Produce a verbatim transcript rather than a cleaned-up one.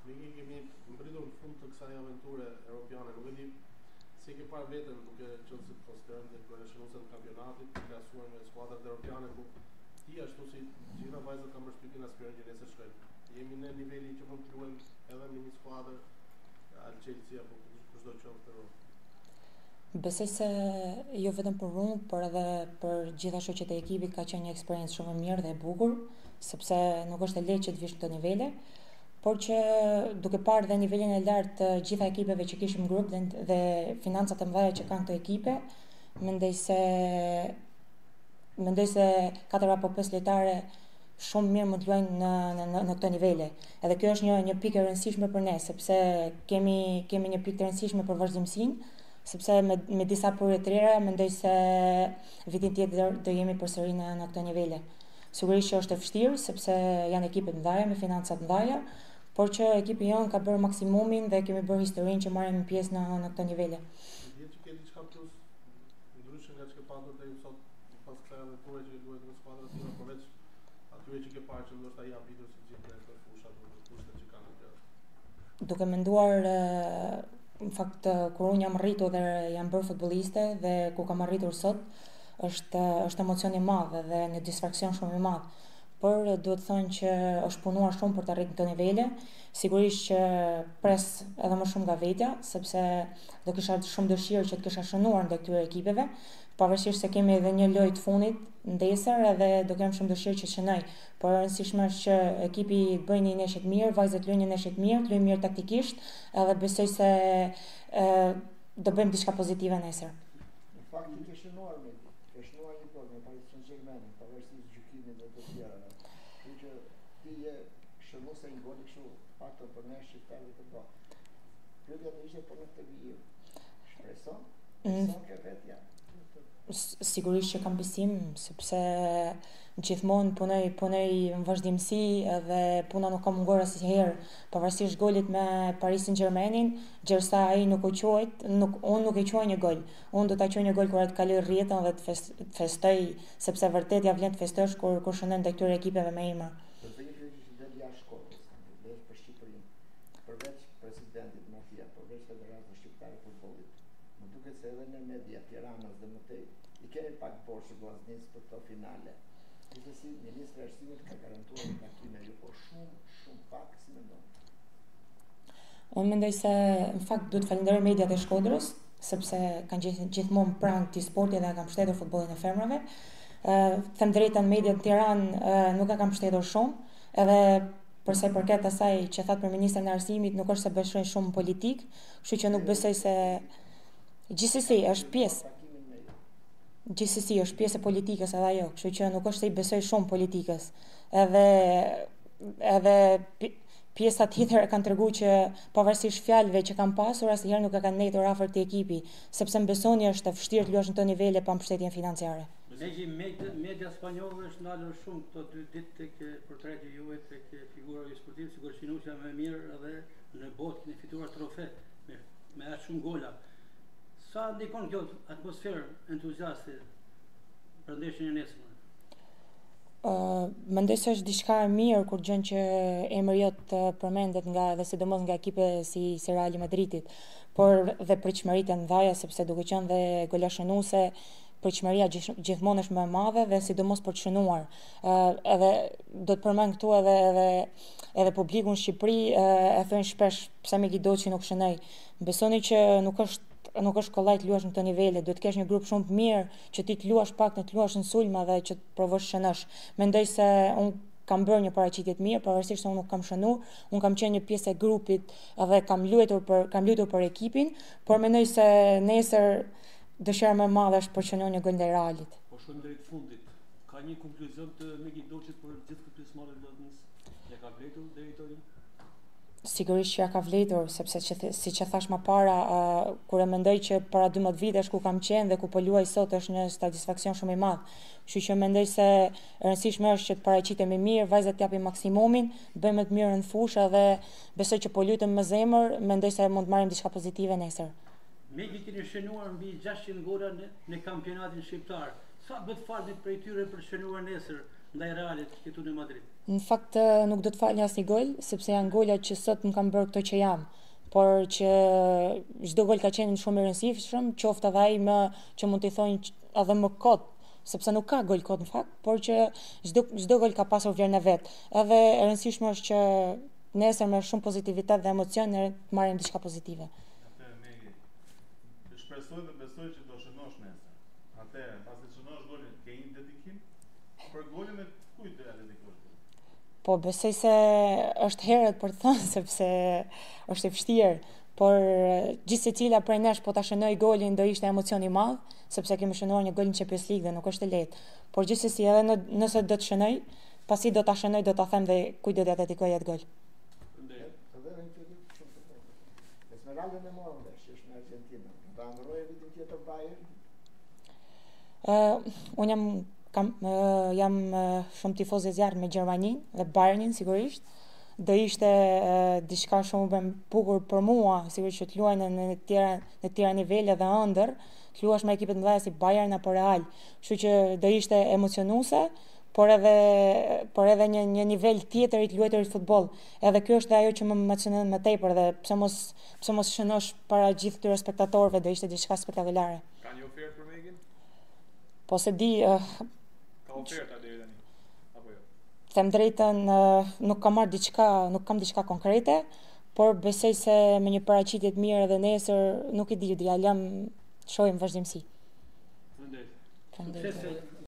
Ne kemi mbritur në fund të kësaj aventure europiane, nuk e di si ke parë veten duke qenë si poster dhe kryeshënuese të kampionatit, të klasuar me skuadrat europiane, ku ti ashtu si gjitha vajzat kanë përshtypjen aspirojnë që nesër shkojnë. Jemi në niveli që mund të luajmë edhe në një skuadër al Chelsea apo kushdo qoftë për Europë. Besoj se jo vetëm për unë, por edhe për gjitha shoqet e ekipit ka qenë një eksperiencë shumë e mirë dhe e bukur, sepse nuk është e lehtë që të vish në këto nivele, por që duke parë dhe nivelin e lartë të gjitha ekipeve që kishim grup dhe, dhe financat e mëdha që kanë këto ekipe, mendoj se mendoj se katër apo pesë lojtare shumë mirë mund të luajnë në në në, në këto nivele. Edhe kjo është një një pikë e rëndësishme për ne, sepse kemi kemi një pikë të rëndësishme për vazhdimsinë, sepse me, me disa përre të rera mendoj se vitin tjetër do jemi përsëri në, në këto nivele. Sigurisht që është e vështirë sepse janë ekipe të mëdha me financa të mëdha, por që ekipi jonë ka bërë maksimumin dhe kemi bërë historinë që marrim pjesë në në këto nivele. Dihet që ke diçka plus ndryshe nga çka patur deri sot pas kësaj aventure që duhet në skuadra të tjera, përveç atyre që ke parë që ndoshta i habitur si gjithë këto fusha për kushtet që kanë atë. Duke menduar në fakt kur unë jam rritur dhe jam bërë futbolliste dhe ku kam arritur sot, është është emocion i madh dhe një disfraksion shumë i madh. Por duhet të thonë që është punuar shumë për të arritur këto nivele. Sigurisht që pres edhe më shumë nga vetja, sepse do kisha shumë dëshirë që të kisha shënuar ndaj këtyre ekipeve, pavarësisht se kemi edhe një lojë të fundit ndesër edhe do kem shumë dëshirë që të shënoj. Por e rëndësishme është që ekipi të bëjë një ndeshje të mirë, vajzat luajnë një ndeshje të mirë, të luajnë mirë taktikisht, edhe besoj se e, do bëjmë diçka pozitive nesër. Në fakt i ke shënuar me ti, ke shënuar një plot me Paris Saint-Germain, pavarësisht gjykimit dhe të tjera. Kështu që ti je shënuese një goli kështu faktor për ne shqiptarët të bërë. Pyetja më ishte për në këtë vijim. Shpreson? Shpreson ke vetja? Sigurisht që kam besim, sepse gjithmonë punoj punoj në vazhdimsi edhe puna nuk ka munguar asnjëherë, pavarësisht golit me Paris Saint-Germainin, gjersa ai nuk u quajt, nuk unë nuk e quaj një gol. Unë do ta quaj një gol kur ai të kaloj rrjetën dhe të fest, festoj, sepse vërtet ja vlen të festosh kur kur shënon ndaj këtyre ekipeve me emër. Do të jeni që del jashtë shkollës, do për Shqipërinë. Përveç presidentit Mafia, përveç Federatës Shqiptare të Futbollit. Më duket se edhe në media Tiranës dhe më tej i kemi pak borxh vllaznis për këto finale. Gjithsesi, ministri i Arsimit ka garantuar një takim me ju, por shumë, shumë pak si mendon. Unë mendoj se në fakt duhet falenderoj mediat e Shkodrës, sepse kanë gjithë, gjithmonë pranë këtij sporti dhe kanë mbështetur futbollin e femrave. Ë, them drejtën, mediat në Tiranë nuk e kanë mbështetur shumë, edhe për sa i përket asaj që thatë për ministrin e Arsimit, nuk është se bëshojnë shumë politik, kështu që nuk besoj se gjithsesi është pjesë Gjithsesi është pjesë e politikës edhe ajo, kështu që nuk është se i besoj shumë politikës. Edhe edhe pjesa tjetër e kanë treguar që pavarësisht fjalëve që kanë pasur, asnjëherë nuk e kanë ndëtur afër këtij ekipi, sepse mbesoni është e vështirë të luash në këto nivele pa mbështetjen financiare. Media, media, media spanjolle është ndalur shumë këto dy ditë tek portreti juaj tek figura e sportive, sigurisht që më e mirë edhe në botë keni fituar trofe me me aq shumë gola. Sa ndikon kjo atmosferë entuziaste për ndeshjen e nesërme? Uh, mendoj se është diçka e mirë kur gjën që emri jot përmendet nga dhe sidomos nga ekipe si, si Real Madridit, por dhe pritshmëritë e mëdha, sepse duke qenë dhe gola shënuese, pritshmëria gjithmonë është më e madhe dhe sidomos për të shënuar. Uh, edhe do të përmend këtu edhe edhe edhe publikun në Shqipëri uh, e thonë shpesh pse me Gidoçi nuk shënoi. Besoni që nuk është nuk është kollaj të luash në këto nivele, duhet të kesh një grup shumë të mirë që ti të luash pak, të luash në sulma dhe që të provosh shënosh. Mendoj se unë kam bërë një paraqitje të mirë, pavarësisht se unë nuk kam shënuar, unë kam qenë një pjesë e grupit dhe kam luajtur për kam luajtur për ekipin, por mendoj se nesër dëshira më e madhe është për shënuar një gol ndaj Realit. Po shkojmë deri të fundit. Ka një konkluzion të Megidoçit për gjithë këtë pjesëmarrje të lotës? Ja ka vlerëtur deri deri? Sigurisht që ja ka vlerëtur, sepse që, si që thash më para, uh, kur e mendoj që para dymbëdhjetë vitesh ku kam qenë dhe ku po luaj sot është një satisfaksion shumë i madh. Kështu që mendoj se e rëndësishme është që të paraqitemi mirë, vajzat të japin maksimumin, bëjmë të mirën në fushë dhe besoj që po lutem me zemër, mendoj se mund të marrim diçka pozitive nesër. Megi keni shënuar mbi gjashtëqind gola në, në kampionatin shqiptar. Sa do të falet prej tyre për shënuar nesër? ndaj Realit këtu në Madrid? Në fakt eh, nuk do të falni asnjë gol, sepse janë gola që sot më kanë bërë këto që jam. Por që çdo gol ka qenë shumë i rëndësishëm, qoftë edhe ai më që mund t'i thonë që- edhe më kot, sepse nuk ka gol kot në fakt, por që çdo çdo gol ka pasur vlerën e vet. Edhe e rëndësishme është që nesër me shumë pozitivitet dhe emocion ne të marrim diçka pozitive. Atëherë Megi, të shpresoj dhe besoj që do shënosh nesër. Atëherë, pasi shënosh golin, ke një dedikim për golin e kujt do ja dedikosh? Po besoj se është herët për të thënë sepse është e vështirë, por eh, gjithsecila prej nesh po ta shënoj golin do ishte emocion i madh, sepse kemi shënuar një gol në Champions League dhe nuk është e lehtë. Por gjithsesi edhe në, nëse do të shënoj, pasi do ta shënoj do ta them dhe kujt do t'ja dedikoj atë gol. Faleminderit. Edhe në këtë ditë shumë të mirë. Esmeraldën e morën vesh, është në Argentinë. Do ndrojë vitin tjetër Bayern. Uh, unë jam kam uh, jam uh, shumë tifoz e zjarrt me Gjermaninë dhe Bayernin sigurisht. Do ishte uh, diçka shumë e bukur për mua, sigurisht që të luaj në në të tjera në të tjera nivele dhe ëndër, të luash me ekipe të mëdha si Bayern apo Real. Kështu që do ishte emocionuese, por edhe por edhe një një nivel tjetër i të luajturit futboll. Edhe kjo është ajo që më emocionon më tepër dhe pse mos pse mos shënosh para gjithë këtyre spektatorëve, do ishte diçka spektakolare. Ka një ofertë për Megin? Po se di, uh, Ka oferta deri tani. Apo jo? them drejtën, uh, nuk kam marrë diçka, nuk kam diçka konkrete, por besoj se me një paraqitje të mirë edhe nesër, nuk e di, do ja lëm, shohim vazhdimsi. Faleminderit. Faleminderit. Suksese